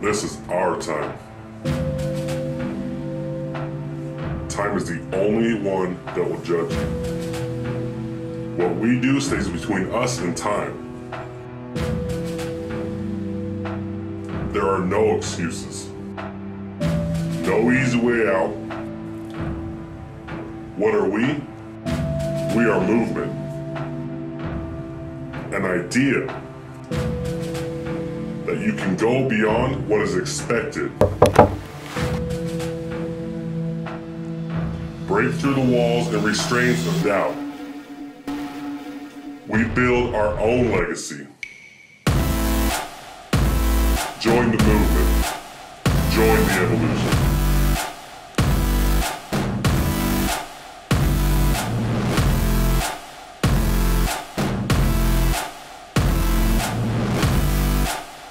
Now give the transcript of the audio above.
This is our time. Time is the only one that will judge you. What we do stays between us and time. There are no excuses. No easy way out. What are we? We are movement. An idea that you can go beyond what is expected. Break through the walls and restraints of doubt. We build our own legacy. Join the movement. Join the evolution.